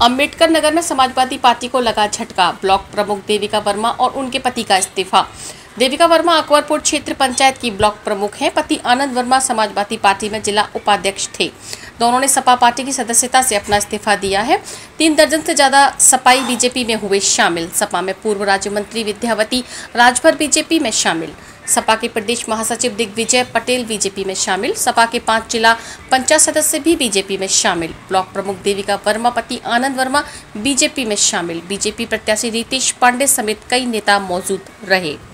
अंबेडकर नगर में समाजवादी पार्टी को लगा झटका। ब्लॉक प्रमुख देविका वर्मा और उनके पति का इस्तीफा। देविका वर्मा अकबरपुर क्षेत्र पंचायत की ब्लॉक प्रमुख हैं। पति आनंद वर्मा समाजवादी पार्टी में जिला उपाध्यक्ष थे। दोनों ने सपा पार्टी की सदस्यता से अपना इस्तीफा दिया है। 3 दर्जन से ज्यादा सपाई बीजेपी में हुए शामिल। सपा में पूर्व राज्य मंत्री विद्यावती राजभर बीजेपी में शामिल। सपा के प्रदेश महासचिव दिग्विजय पटेल बीजेपी में शामिल। सपा के 5 जिला पंचायत सदस्य भी बीजेपी में शामिल। ब्लॉक प्रमुख देविका वर्मा पति आनंद वर्मा बीजेपी में शामिल। बीजेपी प्रत्याशी रितेश पांडे समेत कई नेता मौजूद रहे।